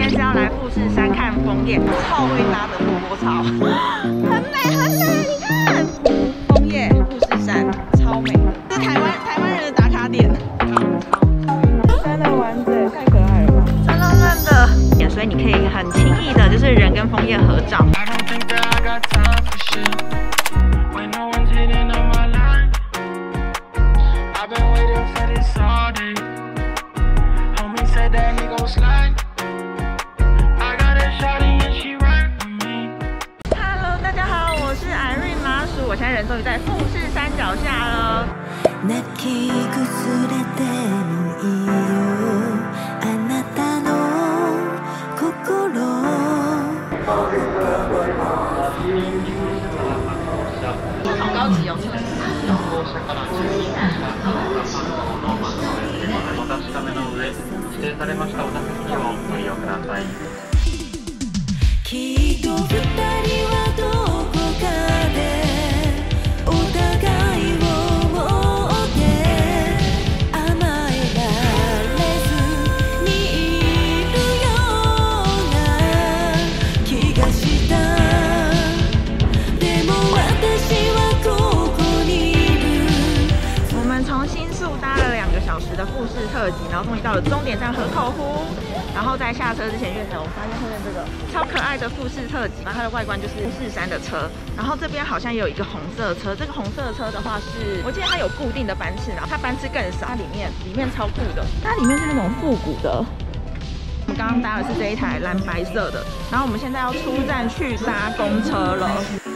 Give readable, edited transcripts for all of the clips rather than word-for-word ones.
天是要来富士山看枫叶，超会搭的波波草，很美很美，你看，枫叶富士山超美，这是台湾人的打卡点。山的丸子太可爱了吧，超浪漫的，所以你可以很轻易的就是人跟枫叶合照。 Hello， 大家好，我是Irene麻薯，我现在人终于在富士山脚下了。好高级哦！的富士特急，然后终于到了终点站河口湖，然后在下车之前，月台我发现后面这个超可爱的富士特急，它的外观就是富士山的车，然后这边好像也有一个红色车，这个红色车的话是，我记得它有固定的班次，然后它班次更少，它里面超酷的，它里面是那种复古的。我们刚刚搭的是这一台蓝白色的，然后我们现在要出站去搭公车了。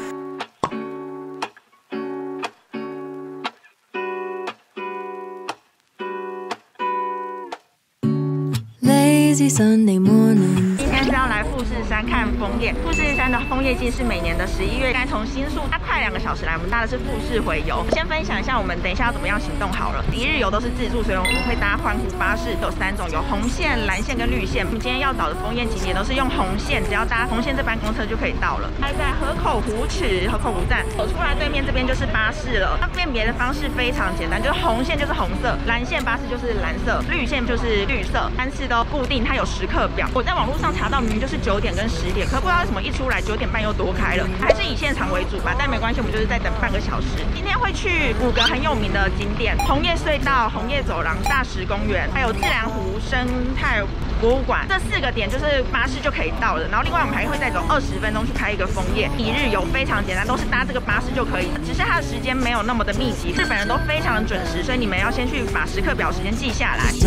今天是要来富士山看枫叶。富士山的枫叶季是每年的11月，该从新宿搭快2个小时来。我们搭的是富士回游。先分享一下我们等一下要怎么样行动好了。一日游都是自助，所以我们会搭环湖巴士，有3种，有红线、蓝线跟绿线。我们今天要导的枫叶景点都是用红线，只要搭红线这班公车就可以到了。开在河口湖池河口湖站，走出来对面这边就是巴士了。它辨别的方式非常简单，就是红线就是红色，蓝线巴士就是蓝色，绿线就是绿色，班次都固定，它有时刻表。我在网络上查到，明明就是9点跟10点，可不知道为什么一出来9点半又多开了，还是以现场为主吧。但没关系，我们就是再等半个小时。今天会去5个很有名的景点：红叶隧道、红叶走廊、大石公园，还有自然湖生态博物馆。这4个点就是巴士就可以到了。然后另外我们还会再走20分钟去拍一个枫叶。一日游非常简单，都是搭这个巴士就可以，只是它的时间没有那么的密集。日本人都非常的准时，所以你们要先去把时刻表时间记下来。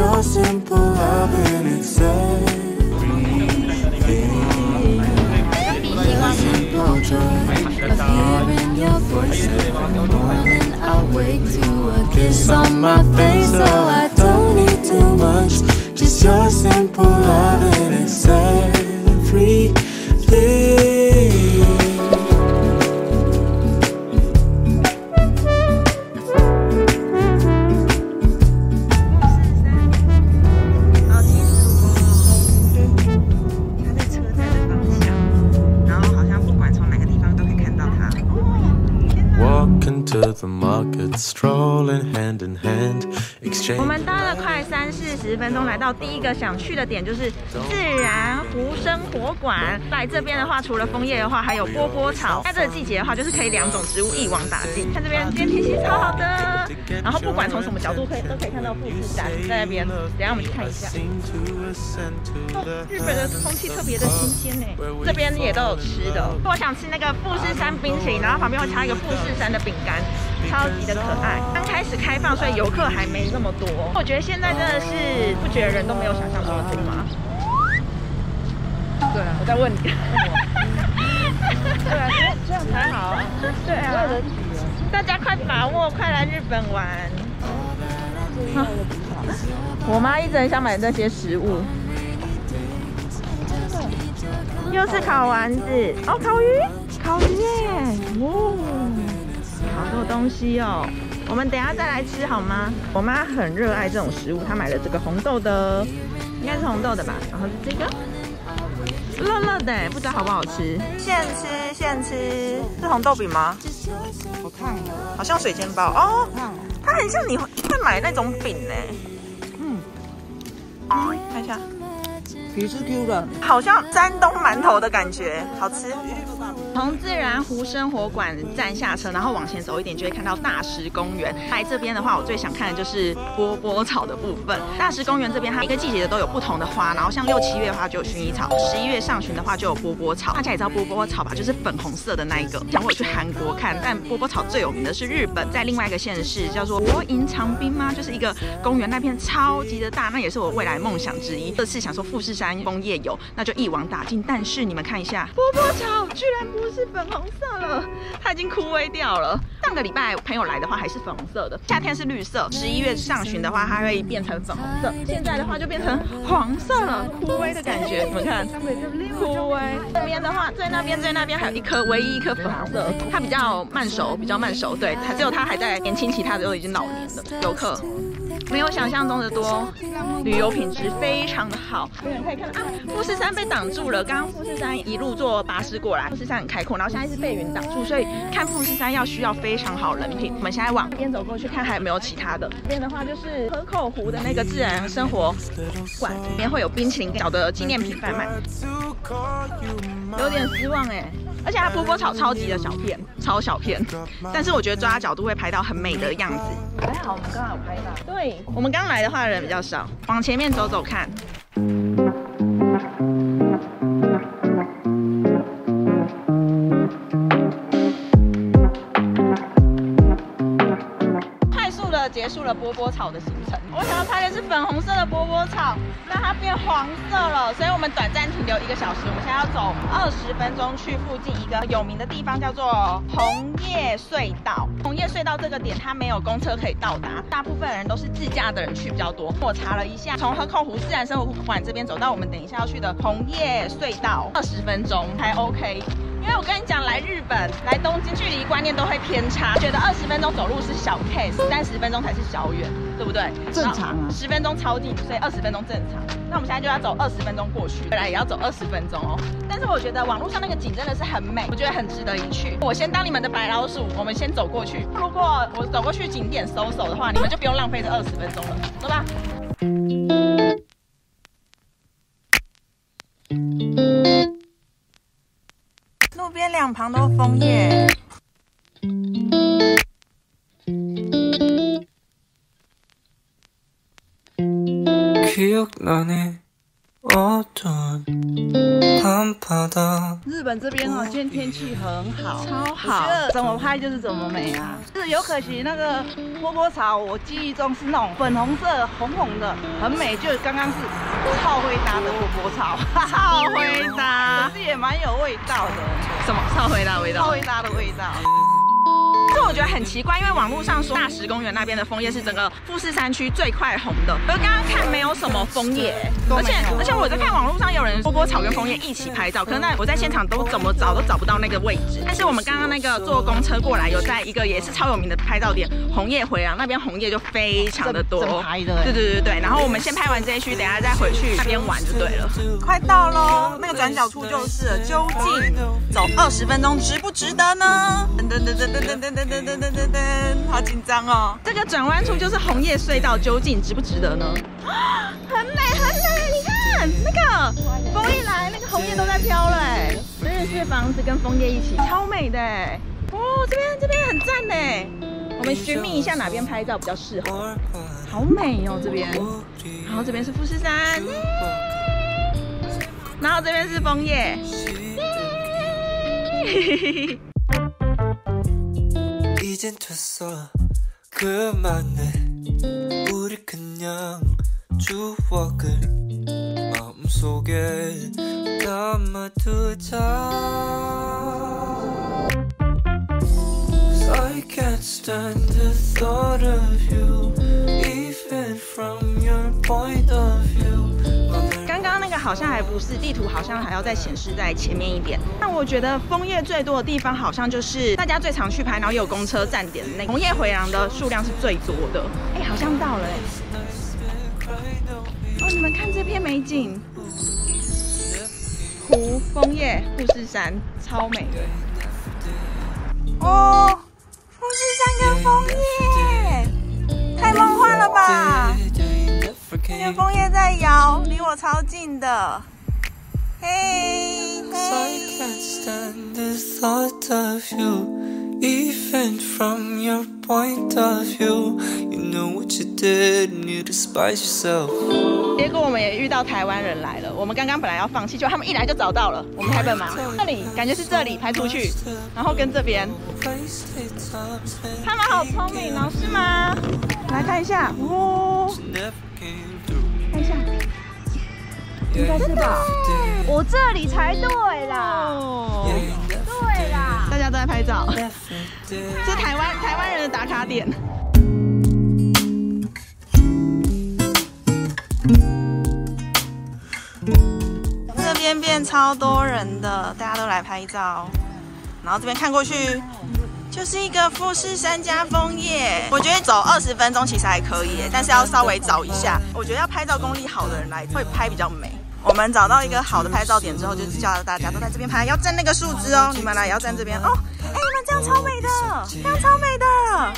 我们搭了快30-40分钟，来到第一个想去的点，就是自然湖生活馆。来这边的话，除了枫叶的话，还有波波草。在这个季节的话，就是可以2种植物一网打尽。看这边，今天天气超好的，然后不管从什么角度都可以看到富士山在那边。等一下我们去看一下。日本的空气特别的新鲜呢，这边也都有吃的。我想吃那个富士山冰淇淋，然后旁边会插一个富士山的饼干。 超级的可爱，刚开始开放，所以游客还没那么多。我觉得现在真的是不觉得人都没有想象中的多吗？对啊，我在问你。对啊，这样才好。对啊，大家快把握，快来日本玩。我妈一直很想买这些食物。又是烤丸子哦，烤鱼耶！哦。 好多东西哦，我们等一下再来吃好吗？我妈很热爱这种食物，她买了这个红豆的，应该是红豆的吧。然后是这个热热的，不知道好不好吃。现吃，是红豆饼吗？我看好像水煎包哦，它很像你会买那种饼呢。看一下， 皮是 Q 的， 好像山东馒头的感觉，好吃。从自然湖生活馆站下车，然后往前走一点，就会看到大石公园。来这边的话，我最想看的就是波波草的部分。大石公园这边，它每个季节的都有不同的花，然后像6、7月的话就有薰衣草，11月上旬的话就有波波草。大家也知道波波草吧，就是粉红色的那一个。像我有去韩国看，但波波草最有名的是日本，在另外一个县市叫做国营长滨吗？就是一个公园，那片超级的大，那也是我未来梦想之一。这次想说富士山枫叶游，那就一网打尽。但是你们看一下，波波草居然不是粉红色了，它已经枯萎掉了。上个礼拜朋友来的话还是粉红色的，夏天是绿色，11月上旬的话它会变成粉红色，现在的话就变成黄色了，枯萎的感觉。你们看，枯萎。这边的话，在那边还有唯一一颗粉红色，它比较慢熟，对，只有它还在年轻，其他的都已经老年了。游客没有想象中的多，旅游品质非常的好。有人可以看到啊，富士山被挡住了。刚刚富士山一路坐巴士过来，富士山很开阔，然后现在是被云挡住，所以看富士山需要非常好人品。我们现在往这边走过去，看还有没有其他的。这边的话就是河口湖的那个自然生活馆，里面会有冰淇淋小的纪念品贩卖。有点失望哎。而且它波波草超级的小片，超小片，但是我觉得抓角度会拍到很美的样子。还好我们刚好有拍到。对，我们刚来的话人比较少，往前面走走看。快速的结束了波波草的行程。我想要拍的是粉红色的波波草，那它变黄色了，所以我们短暂停留1个小时。我们现在要走20分钟去附近一个有名的地方，叫做红叶隧道。红叶隧道这个点它没有公车可以到达，大部分人都是自驾的人去比较多。我查了一下，从河口湖自然生活馆这边走到我们等一下要去的红叶隧道，20分钟还 OK。因为我跟你讲，来日本、来东京，距离观念都会偏差，觉得20分钟走路是小 case，30分钟才是小远，对不对？ 正常啊 ，10分钟超近，所以20分钟正常。那我们现在就要走20分钟过去，回来也要走20分钟哦。但是我觉得网络上那个景真的是很美，我觉得很值得一去。我先当你们的白老鼠，我们先走过去。如果我走过去景点搜的话，你们就不用浪费这20分钟了，走吧。路边两旁都枫叶。 日本这边今天天气很好， 超好， 我觉得怎么拍就是怎么美啊。就是有可惜那个波波草，我记忆中是那种粉红色、红红的，很美。就刚刚是超灰搭的波波草， 超灰搭， 可是也蛮有味道的。 什么超灰搭味道？ 超灰搭的味道。 这我觉得很奇怪，因为网络上说大石公园那边的枫叶是整个富士山区最快红的，而刚刚看没有什么枫叶，而且我在看网络上有人波波草跟枫叶一起拍照，可是那我在现场都怎么找都找不到那个位置。但是我们刚刚那个坐公车过来，有在一个也是超有名的拍照点红叶回廊那边，红叶就非常的多， 整排的。 对。然后我们先拍完这一区，等一下再回去那边玩就对了。快到喽，那个转角处就是了，究竟走20分钟值不值得呢？噔，好紧张哦！这个转弯处就是红叶隧道，究竟值不值得呢？很美，你看那个风一来，那个红叶都在飘了哎！日式房子跟枫叶一起，超美的哎！哦，这边很赞哎！我们寻觅一下哪边拍照比较适合，好美哦这边。然后这边是富士山，然后这边是枫叶。이젠 됐어 그만해 우리 그냥 추억을 마음속에 담아두자 Cause I can't stand the thought of you even from your point of view 刚刚那个好像还不是，地图好像还要再显示在前面一点。那我觉得枫叶最多的地方好像就是大家最常去拍，然后也有公车站点的那个红叶回廊的数量是最多的。哎，好像到了哎！哦，你们看这片美景，湖、枫叶、富士山，超美的。哦，富士山跟枫叶，太梦幻了吧！ 那个枫叶在摇，离我超近的。嘿，Even from your point of view, you know what you did and you despise yourself. 结果我们也遇到台湾人来了，我们刚刚本来要放弃，结果他们一来就找到了。我们台本嘛，这里感觉是这里拍出去，然后跟这边，他们好聪明哦，是吗？来看一下，哦，看一下，应该是吧？我这里才对啦。对啦，大家都在拍照，这台湾人的打卡点。这边变超多人的，大家都来拍照。然后这边看过去就是一个富士山加枫叶，我觉得走20分钟其实还可以，但是要稍微找一下。我觉得要拍照功力好的人来会拍比较美。我们找到一个好的拍照点之后，就叫大家都在这边拍，要站那个树枝哦，你们来也要站这边哦。哎，你们这样超美的，这样超美的。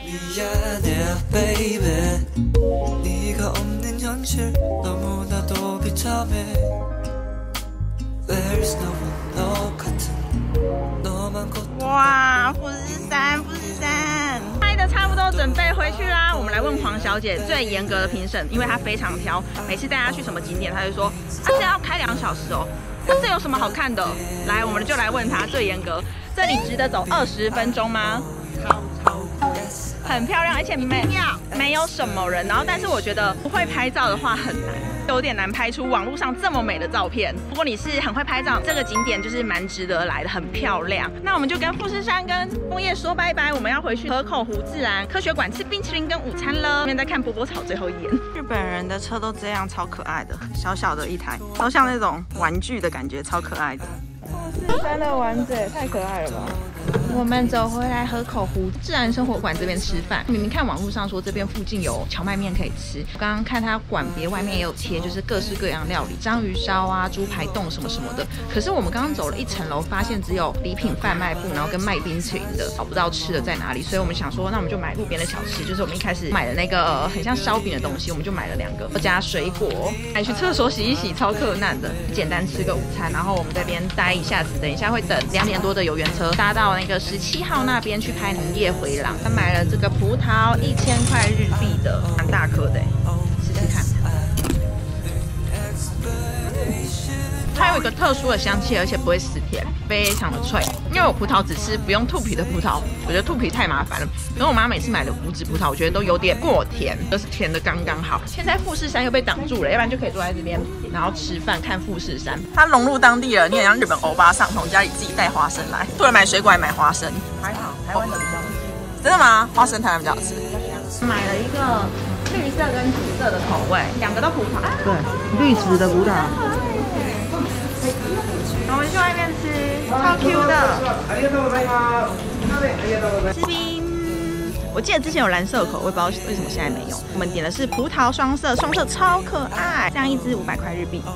哇，富士山，富士山，拍的差不多，准备回去啦。我们来问黄小姐最严格的评审，因为她非常挑，每次带她去什么景点，她就说，这要开2小时哦。那这有什么好看的？来，我们就来问她最严格，这里值得走20分钟吗？很漂亮，而且没有什么人。然后，但是我觉得不会拍照的话很难。有点难拍出网络上这么美的照片。如果你是很会拍照，这个景点就是蛮值得来的，很漂亮。那我们就跟富士山跟枫叶说拜拜，我们要回去河口湖自然科学馆吃冰淇淋跟午餐了。现在在看波波草最后一眼。日本人的车都这样，超可爱的，小小的一台，都像那种玩具的感觉，超可爱的。富士山的丸子也太可爱了吧！我们走回来河口湖自然生活馆这边吃饭。明明看网络上说这边附近有荞麦面可以吃，刚刚看它馆别外面也有贴，就是各式各样料理，章鱼烧啊、猪排冻什么什么的。可是我们刚刚走了1层楼，发现只有礼品贩卖部，然后跟卖冰淇淋的，找不到吃的在哪里。所以我们想说，那我们就买路边的小吃，就是我们一开始买的那个很像烧饼的东西，我们就买了2个，加水果，还去厕所洗一洗，超克难的。简单吃个午餐，然后我们这边待一下子，等一下会等2点多的游园车，搭到那个17号那边去拍农业回廊。他买了这个葡萄1000块日币的，蛮大颗的，试试看。它有一个特殊的香气，而且不会死甜，非常的脆。因为我葡萄只吃不用吐皮的葡萄，我觉得吐皮太麻烦了。然后我妈每次买的无籽葡萄，我觉得都有点过甜，就是甜的刚刚好。现在富士山又被挡住了，要不然就可以坐在这边，然后吃饭看富士山。它融入当地了，你很像日本欧巴桑，从家里自己带花生来，除了买水果还买花生。还好，台湾的比较好吃。真的吗？花生台湾比较好吃。买了一个绿色跟紫色的口味，2个都葡萄。 对，绿紫的葡萄。 我们去外面吃，超 Q 的。吃冰。我记得之前有蓝色口味，不知道为什么现在没有。我们点的是葡萄双色，双色超可爱，这样1支500块日币。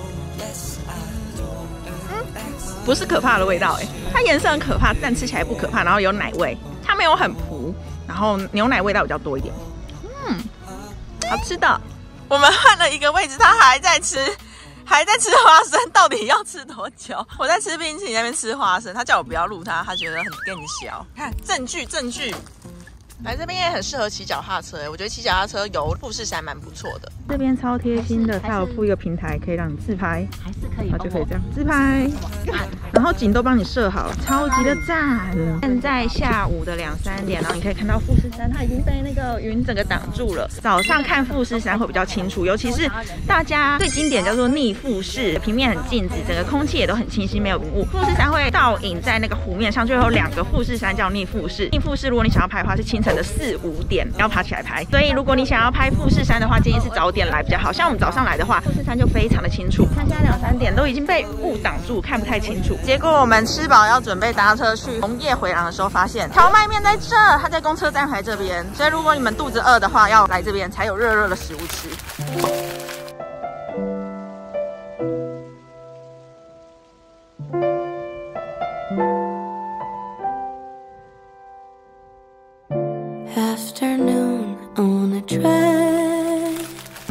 不是可怕的味道它颜色很可怕，但吃起来不可怕，然后有奶味，它没有很糊，然后牛奶味道比较多一点。好吃的。我们换了一个位置，他还在吃花生，到底要吃多久？我在吃冰淇淋那边吃花生，他叫我不要录他，他觉得很更小。看证据。来这边也很适合骑脚踏车我觉得骑脚踏车游富士山蛮不错的。这边超贴心的，它有附一个平台可以让你自拍，还是可以，然后就可以这样自拍，然后景都帮你设好了，超级的赞。现在下午的2、3点，然后你可以看到富士山，它已经被那个云整个挡住了。早上看富士山会比较清楚，尤其是大家最经典叫做逆富士，平面很静止，整个空气也都很清晰，没有云雾。富士山会倒影在那个湖面上，就有2个富士山叫逆富士。逆富士如果你想要拍的话，是清晨的4、5点要爬起来拍，所以如果你想要拍富士山的话，建议是早点来比较好。像我们早上来的话，富士山就非常的清楚。看现在2、3点都已经被雾挡住，看不太清楚。结果我们吃饱要准备搭车去农业回廊的时候，发现荞麦面在这，它在公车站牌这边。所以如果你们肚子饿的话，要来这边才有热热的食物吃。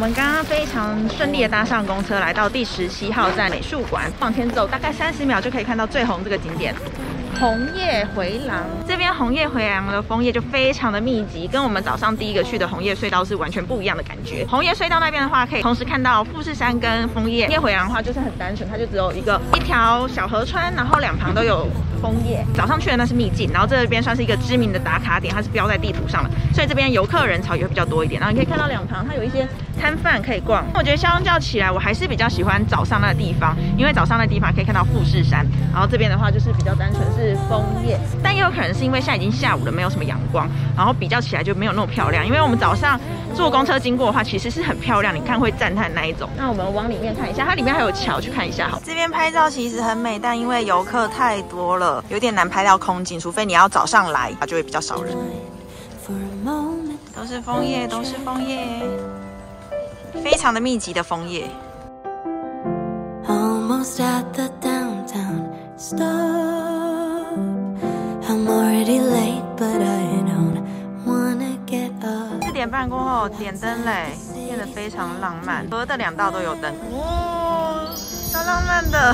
我们刚刚非常顺利的搭上公车，来到第17号站美术馆，往前走大概30秒就可以看到最红这个景点。 红叶回廊这边红叶回廊的枫叶就非常的密集，跟我们早上第一个去的红叶隧道是完全不一样的感觉。红叶隧道那边的话，可以同时看到富士山跟枫叶。红叶回廊的话就是很单纯，它就只有一条小河川，然后两旁都有枫叶。早上去的那是秘境，然后这边算是一个知名的打卡点，它是标在地图上的，所以这边游客人潮也会比较多一点。然后你可以看到两旁它有一些摊贩可以逛。我觉得相较起来，我还是比较喜欢早上那个地方，因为早上那地方可以看到富士山，然后这边的话就是比较单纯是枫叶。 但也有可能是因为现在已经下午了，没有什么阳光，然后比较起来就没有那么漂亮。因为我们早上坐公车经过的话，其实是很漂亮，你看会赞叹那一种。那我们往里面看一下，它里面还有桥，去看一下好。这边拍照其实很美，但因为游客太多了，有点难拍到空景，除非你要早上来，它就会比较少人。都是枫叶，都是枫叶，非常的密集的枫叶。Almost at the downtown stop.I'm already late, but I don't wanna get up. 4点半过后点灯嘞，变得非常浪漫。河的2道都有灯，哇，超浪漫的。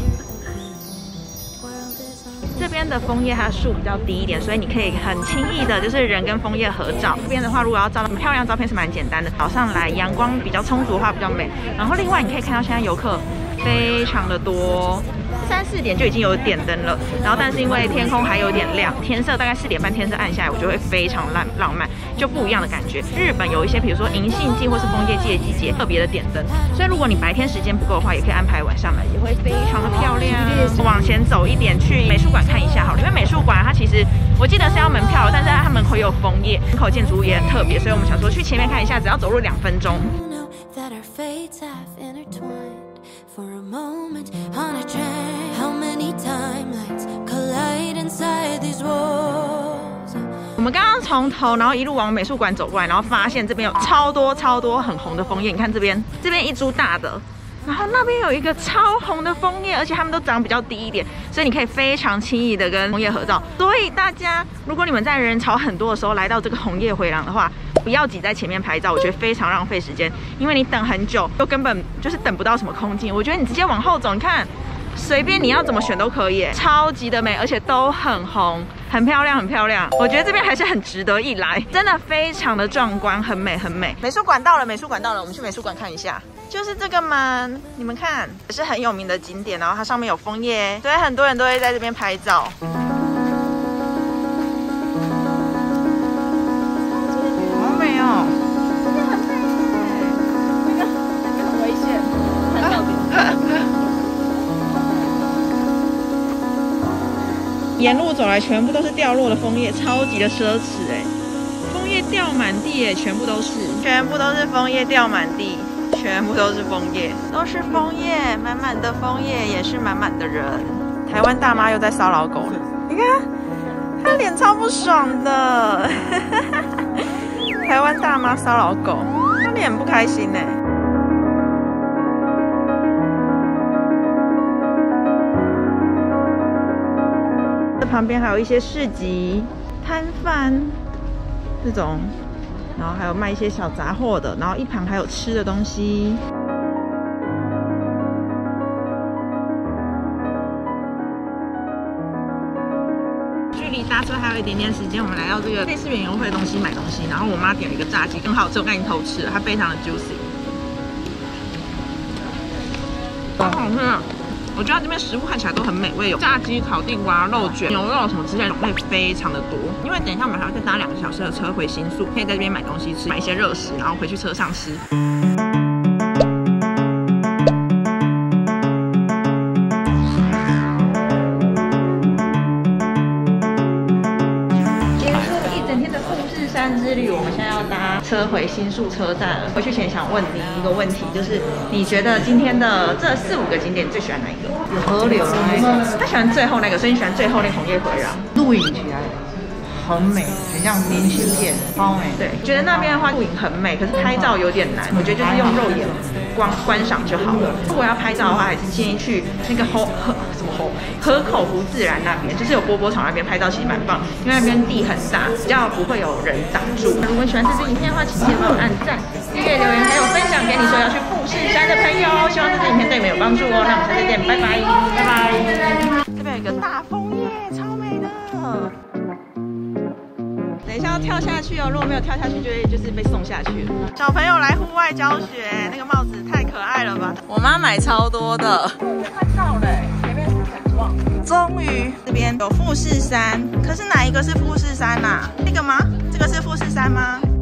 这边的枫叶它的树比较低一点，所以你可以很轻易的就是人跟枫叶合照。这边的话，如果要照到漂亮照片是蛮简单的。早上来阳光比较充足的话比较美。然后另外你可以看到现在游客非常的多。 3、4点就已经有点灯了，然后但是因为天空还有点亮，天色大概4点半天色暗下来，我觉得会非常浪漫，就不一样的感觉。日本有一些比如说银杏季或是枫叶季的季节特别的点灯，所以如果你白天时间不够的话，也可以安排晚上来，也会非常的漂亮。往前走一点去美术馆看一下好了，因为美术馆它其实我记得是要门票的，但是他们会有枫叶，门口建筑物也很特别，所以我们想说去前面看一下，只要走路2分钟。 For a moment on a train, how many timelines collide inside these walls? 我们刚刚从头，然后一路往美术馆走过来，然后发现这边有超多很红的枫叶。你看这边一株大的，然后那边有一个超红的枫叶，而且它们都长比较低一点，所以你可以非常轻易的跟枫叶合照。所以大家，如果你们在人潮很多的时候来到这个红叶回廊的话， 不要挤在前面拍照，我觉得非常浪费时间，因为你等很久，又根本就是等不到什么空镜。我觉得你直接往后走，你看，随便你要怎么选都可以，超级的美，而且都很红，很漂亮，很漂亮。我觉得这边还是很值得一来，真的非常的壮观，很美，很美。美术馆到了，美术馆到了，我们去美术馆看一下。 就是这个门，你们看，也是很有名的景点，然后它上面有枫叶，所以很多人都会在这边拍照。好美哦！这边很美，那个很危险，看到底。沿路走来，全部都是掉落的枫叶，超级的奢侈哎！枫叶掉满地哎，全部都是枫叶掉满地。 全部都是枫叶，都是枫叶，满满的枫叶，也是满满的人。台湾大妈又在骚扰狗了，你看，她脸超不爽的。台湾大妈骚扰狗，她脸很不开心呢。这旁边还有一些市集摊贩，这种。 然后还有卖一些小杂货的，然后一旁还有吃的东西。距离搭车还有一点点时间，我们来到这个类似园游会的东西买东西。然后我妈点了一个炸鸡，更好吃，我刚已经偷吃了，它非常的 juicy， 好好吃啊！我觉得这边食物看起来都很美味，有炸鸡、烤地瓜、肉卷、牛肉什么之类的种类非常的多。因为等一下我们还要再搭2个小时的车回新宿，可以在这边买东西吃，买一些热食，然后回去车上吃。结束了一整天的富士山之旅，我们现在要搭车回新宿车站了。回去前想问你一个问题，就是你觉得今天的这4、5个景点，你最喜欢哪一个？有河流的那个，他喜欢最后那个，所以你喜欢最后那红叶回廊。 录影起来很美，很像明信片，超美。 对，觉得那边的话录影很美，可是拍照有点难。我觉得就是用肉眼观赏就好了。如果要拍照的话，还是建议去那个河口湖自然那边，就是有波波草那边拍照，其实蛮棒，因为那边地很大，比较不会有人挡住。如果喜欢这支影片的话，请记得帮我按赞、订阅、留言，还有分享给你说要去富士山的朋友。希望这支影片对你们有帮助哦。那我们下次见，拜拜，拜拜。这边有一个大枫叶，超美的。等一下要跳下去哦，如果没有跳下去，就是被送下去了。小朋友来户外教学，那个帽子太可爱了吧！我妈买超多的。快到了，前面是展望。终于，这边有富士山，可是哪一个是富士山啊？这个吗？这个是富士山吗？